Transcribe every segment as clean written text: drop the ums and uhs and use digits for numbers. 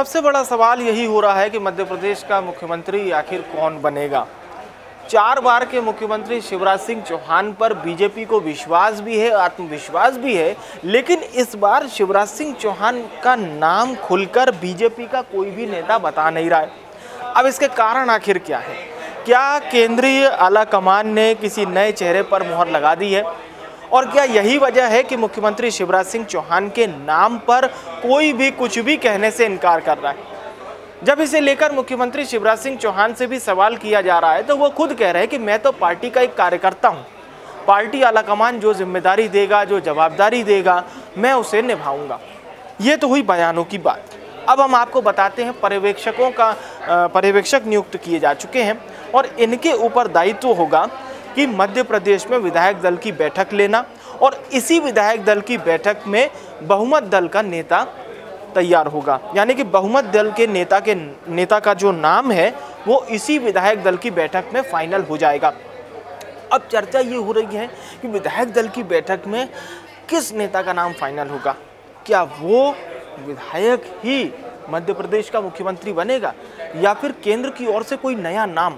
सबसे बड़ा सवाल यही हो रहा है कि मध्य प्रदेश का मुख्यमंत्री आखिर कौन बनेगा। 4 बार के मुख्यमंत्री शिवराज सिंह चौहान पर बीजेपी को विश्वास भी है, आत्मविश्वास भी है, लेकिन इस बार शिवराज सिंह चौहान का नाम खुलकर बीजेपी का कोई भी नेता बता नहीं रहा है। अब इसके कारण आखिर क्या है? क्या केंद्रीय आला कमान ने किसी नए चेहरे पर मुहर लगा दी है? और क्या यही वजह है कि मुख्यमंत्री शिवराज सिंह चौहान के नाम पर कोई भी कुछ भी कहने से इनकार कर रहा है? जब इसे लेकर मुख्यमंत्री शिवराज सिंह चौहान से भी सवाल किया जा रहा है तो वो खुद कह रहे हैं कि मैं तो पार्टी का एक कार्यकर्ता हूँ, पार्टी आलाकमान जो जिम्मेदारी देगा, जो जवाबदारी देगा, मैं उसे निभाऊंगा। ये तो हुई बयानों की बात। अब हम आपको बताते हैं पर्यवेक्षक नियुक्त किए जा चुके हैं और इनके ऊपर दायित्व होगा कि मध्य प्रदेश में विधायक दल की बैठक लेना और इसी विधायक दल की बैठक में बहुमत दल का नेता तैयार होगा। यानी कि बहुमत दल के नेता का जो नाम है वो इसी विधायक दल की बैठक में फाइनल हो जाएगा। अब चर्चा ये हो रही है कि विधायक दल की बैठक में किस नेता का नाम फाइनल होगा। क्या वो विधायक ही मध्य प्रदेश का मुख्यमंत्री बनेगा या फिर केंद्र की ओर से कोई नया नाम,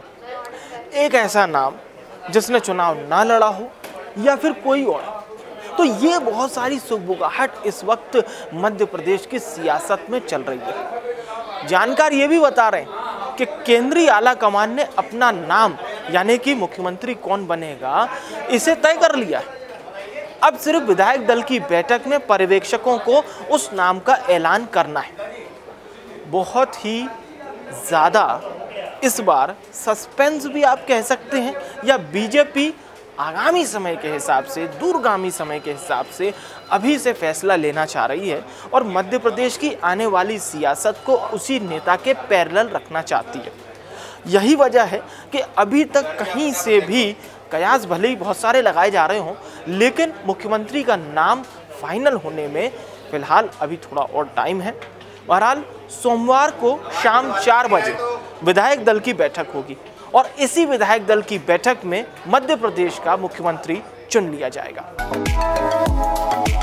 एक ऐसा नाम जिसने चुनाव ना लड़ा हो या फिर कोई और? तो ये बहुत सारी सुगबुगाहट इस वक्त मध्य प्रदेश की सियासत में चल रही है। जानकार ये भी बता रहे हैं कि केंद्रीय आला कमान ने अपना नाम यानी कि मुख्यमंत्री कौन बनेगा इसे तय कर लिया है। अब सिर्फ विधायक दल की बैठक में पर्यवेक्षकों को उस नाम का ऐलान करना है। बहुत ही ज़्यादा इस बार सस्पेंस भी आप कह सकते हैं, या बीजेपी आगामी समय के हिसाब से, दूरगामी समय के हिसाब से अभी से फैसला लेना चाह रही है और मध्य प्रदेश की आने वाली सियासत को उसी नेता के पैरेलल रखना चाहती है। यही वजह है कि अभी तक कहीं से भी कयास भले ही बहुत सारे लगाए जा रहे हों, लेकिन मुख्यमंत्री का नाम फाइनल होने में फिलहाल अभी थोड़ा और टाइम है। बहरहाल सोमवार को शाम 4 बजे विधायक दल की बैठक होगी और इसी विधायक दल की बैठक में मध्य प्रदेश का मुख्यमंत्री चुन लिया जाएगा।